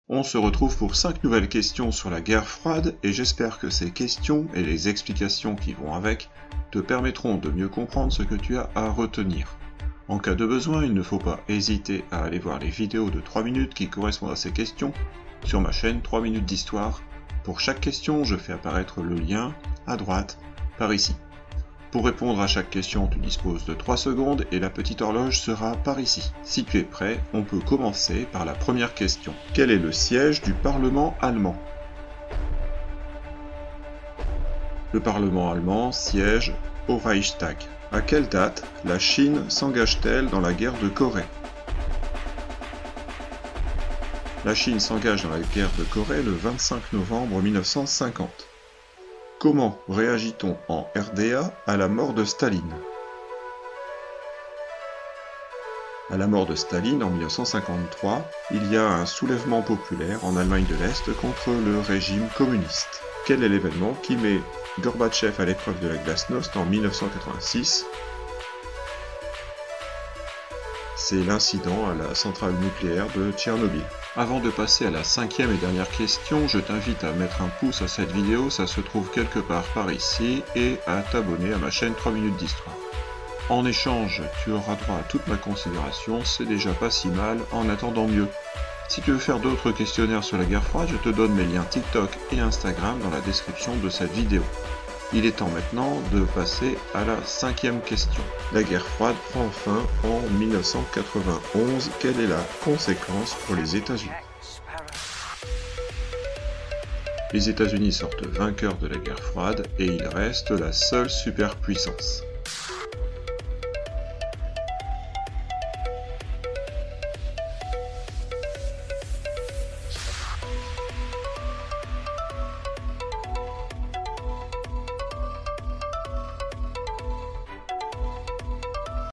On se retrouve pour 5 nouvelles questions sur la guerre froide et j'espère que ces questions et les explications qui vont avec te permettront de mieux comprendre ce que tu as à retenir. En cas de besoin, il ne faut pas hésiter à aller voir les vidéos de 3 minutes qui correspondent à ces questions sur ma chaîne 3 minutes d'histoire. Pour chaque question, je fais apparaître le lien à droite, par ici. Pour répondre à chaque question, tu disposes de 3 secondes et la petite horloge sera par ici. Si tu es prêt, on peut commencer par la première question. Quel est le siège du Parlement allemand? Le Parlement allemand siège au Reichstag. À quelle date la Chine s'engage-t-elle dans la guerre de Corée? La Chine s'engage dans la guerre de Corée le 25 novembre 1950. Comment réagit-on en RDA à la mort de Staline? À la mort de Staline en 1953, il y a un soulèvement populaire en Allemagne de l'Est contre le régime communiste. Quel est l'événement qui met Gorbatchev à l'épreuve de la glasnost en 1986? C'est l'incident à la centrale nucléaire de Tchernobyl. Avant de passer à la 5e et dernière question, je t'invite à mettre un pouce à cette vidéo, ça se trouve quelque part par ici, et à t'abonner à ma chaîne 3 minutes d'histoire. En échange, tu auras droit à toute ma considération, c'est déjà pas si mal, en attendant mieux. Si tu veux faire d'autres questionnaires sur la guerre froide, je te donne mes liens TikTok et Instagram dans la description de cette vidéo. Il est temps maintenant de passer à la 5e question. La guerre froide prend fin en 1991. Quelle est la conséquence pour les États-Unis? Les États-Unis sortent vainqueurs de la guerre froide et ils restent la seule superpuissance.